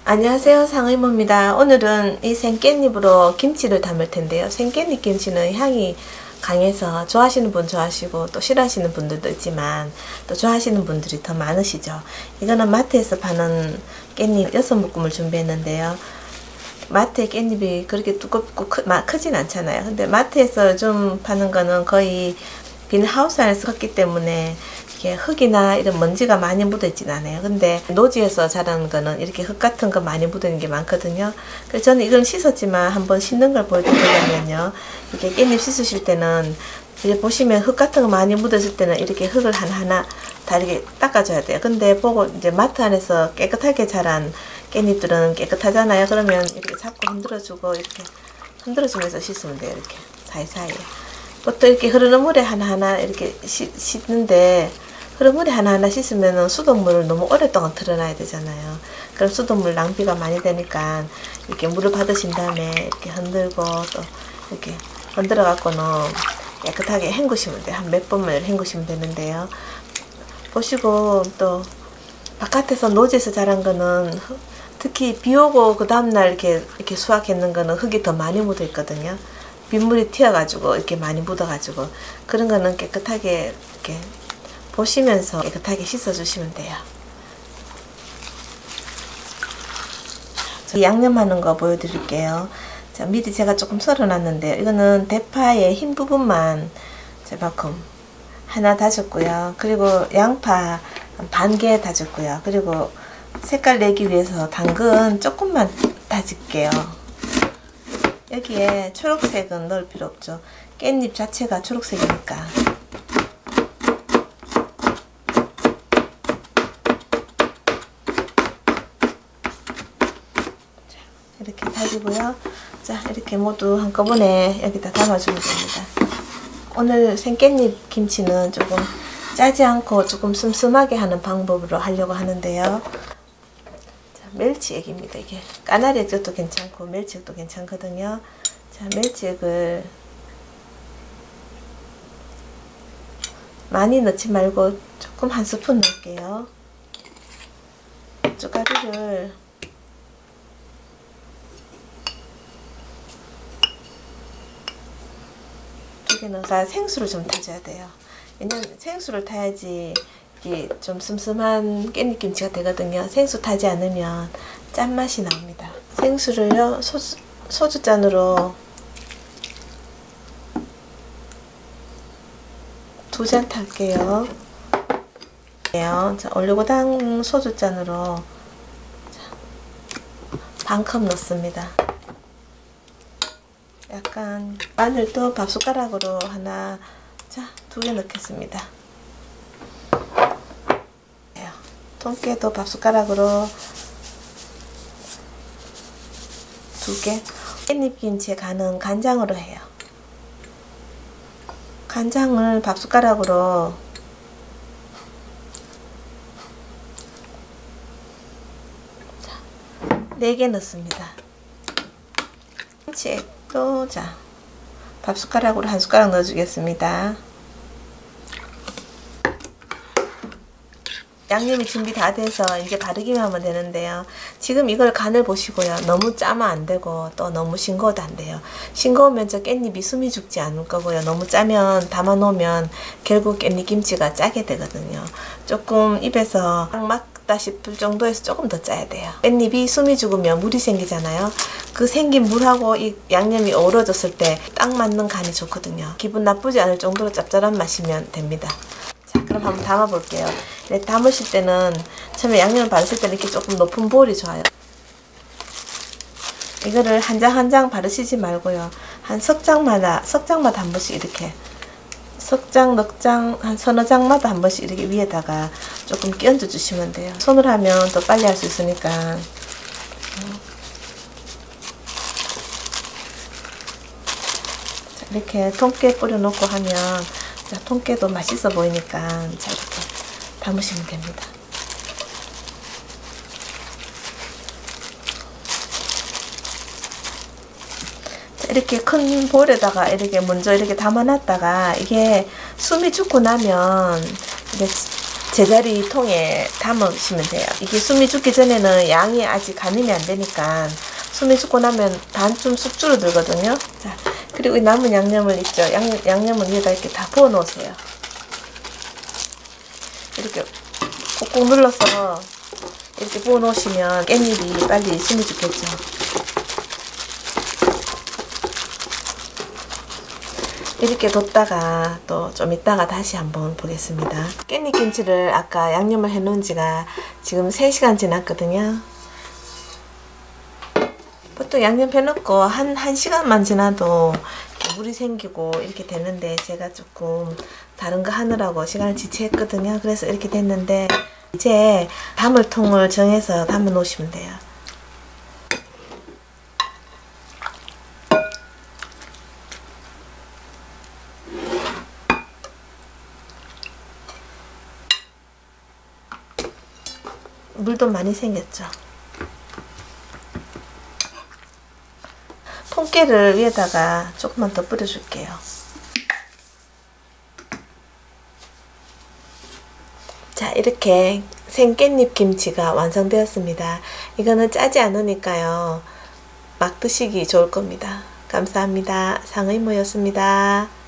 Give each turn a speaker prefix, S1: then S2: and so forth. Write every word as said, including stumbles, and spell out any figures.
S1: 안녕하세요, 상의모입니다. 오늘은 이 생깻잎으로 김치를 담을 텐데요. 생깻잎 김치는 향이 강해서 좋아하시는 분 좋아하시고 또 싫어하시는 분들도 있지만 또 좋아하시는 분들이 더 많으시죠. 이거는 마트에서 파는 깻잎 여섯 묶음을 준비했는데요. 마트의 깻잎이 그렇게 두껍고 크, 마, 크진 않잖아요. 근데 마트에서 좀 파는 거는 거의 비닐하우스 안에서 컸기 때문에 이렇게 흙이나 이런 먼지가 많이 묻어 있진 않아요. 근데 노지에서 자라는 거는 이렇게 흙 같은 거 많이 묻어 있는 게 많거든요. 그래서 저는 이걸 씻었지만 한번 씻는 걸 보여드리려면요, 이렇게 깻잎 씻으실 때는 이렇게 보시면 흙 같은 거 많이 묻었을 때는 이렇게 흙을 하나하나 다 이렇게 닦아줘야 돼요. 근데 보고 이제 마트 안에서 깨끗하게 자란 깻잎들은 깨끗하잖아요. 그러면 이렇게 자꾸 흔들어주고 이렇게 흔들어주면서 씻으면 돼요. 이렇게 사이사이에. 보통 이렇게 흐르는 물에 하나하나 이렇게 씻, 씻는데 흐르는 물에 하나하나 씻으면 수돗물을 너무 오랫동안 틀어놔야 되잖아요. 그럼 수돗물 낭비가 많이 되니까 이렇게 물을 받으신 다음에 이렇게 흔들고 또 이렇게 흔들어 갖고는 깨끗하게 헹구시면 돼요. 한 몇 번만 헹구시면 되는데요. 보시고 또 바깥에서 노지에서 자란 거는 특히 비 오고 그 다음날 이렇게 이렇게 수확했는 거는 흙이 더 많이 묻어 있거든요. 빗물이 튀어가지고 이렇게 많이 묻어가지고 그런 거는 깨끗하게 이렇게 보시면서 깨끗하게 씻어주시면 돼요. 양념하는 거 보여드릴게요. 자, 미리 제가 조금 썰어놨는데요. 이거는 대파의 흰 부분만 저만큼 하나 다졌고요. 그리고 양파 반 개 다졌고요. 그리고 색깔 내기 위해서 당근 조금만 다질게요. 여기에 초록색은 넣을 필요 없죠. 깻잎 자체가 초록색이니까. 자, 이렇게 다지고요. 자, 이렇게 모두 한꺼번에 여기다 담아주면 됩니다. 오늘 생깻잎 김치는 조금 짜지 않고 조금 슴슴하게 하는 방법으로 하려고 하는데요. 멸치액입니다. 이게 까나리 액젓도 괜찮고 멸치액도 괜찮거든요. 자, 멸치액을 많이 넣지 말고 조금 한 스푼 넣을게요. 고춧가루를 두 개 넣어서 생수를 좀 타줘야 돼요. 왜냐면 생수를 타야지 이게 좀 슴슴한 깻잎김치가 되거든요. 생수 타지 않으면 짠맛이 나옵니다. 생수를요, 소주, 소주잔으로 두 잔 탈게요. 자, 올리고당 소주잔으로 반 컵 넣습니다. 약간 마늘도 밥숟가락으로 하나, 자, 두 개 넣겠습니다. 통깨도 밥숟가락으로 두 개. 깻잎김치에 간은 간장으로 해요. 간장을 밥숟가락으로 네 개 넣습니다. 김치액도 자, 밥숟가락으로 한 숟가락 넣어주겠습니다. 양념이 준비 다 돼서 이제 바르기만 하면 되는데요. 지금 이걸 간을 보시고요. 너무 짜면 안 되고 또 너무 싱거워도 안 돼요. 싱거우면 저 깻잎이 숨이 죽지 않을 거고요. 너무 짜면 담아 놓으면 결국 깻잎김치가 짜게 되거든요. 조금 입에서 딱 맞다 싶을 정도에서 조금 더 짜야 돼요. 깻잎이 숨이 죽으면 물이 생기잖아요. 그 생긴 물하고 이 양념이 어우러졌을 때 딱 맞는 간이 좋거든요. 기분 나쁘지 않을 정도로 짭짤한 맛이면 됩니다. 그럼 한번 담아 볼게요. 네, 담으실 때는 처음에 양념을 바르실 때는 이렇게 조금 높은 볼이 좋아요. 이거를 한 장 한 장 바르시지 말고요. 한 석 장마다 석 장마다 한 번씩 이렇게 석 장, 넉 장, 한 서너 장마다 한 번씩 이렇게 위에다가 조금 끼얹어 주시면 돼요. 손으로 하면 더 빨리 할 수 있으니까. 자, 이렇게 통깨 뿌려 놓고 하면 자, 통깨도 맛있어 보이니까 자, 이렇게 담으시면 됩니다. 자, 이렇게 큰 볼에다가 이렇게 먼저 이렇게 담아놨다가 이게 숨이 죽고 나면 이게 제자리 통에 담으시면 돼요. 이게 숨이 죽기 전에는 양이 아직 가늠이 안 되니까 숨이 죽고 나면 반쯤 쑥 줄어들거든요. 자, 그리고 이 남은 양념을 있죠. 양, 양념을 위에다 이렇게 다 부어 놓으세요. 이렇게 꾹꾹 눌러서 이렇게 부어 놓으시면 깻잎이 빨리 숨이 죽겠죠. 이렇게 뒀다가 또 좀 있다가 다시 한번 보겠습니다. 깻잎김치를 아까 양념을 해 놓은 지가 지금 세 시간 지났거든요. 보통 양념 해놓고 한, 한 시간만 지나도 물이 생기고 이렇게 됐는데 제가 조금 다른 거 하느라고 시간을 지체했거든요. 그래서 이렇게 됐는데 이제 담을 통을 정해서 담아 놓으시면 돼요. 물도 많이 생겼죠. 통깨를 위에다가 조금만 더 뿌려줄게요. 자, 이렇게 생깻잎 김치가 완성되었습니다. 이거는 짜지 않으니까요. 막 드시기 좋을 겁니다. 감사합니다. 상의모였습니다.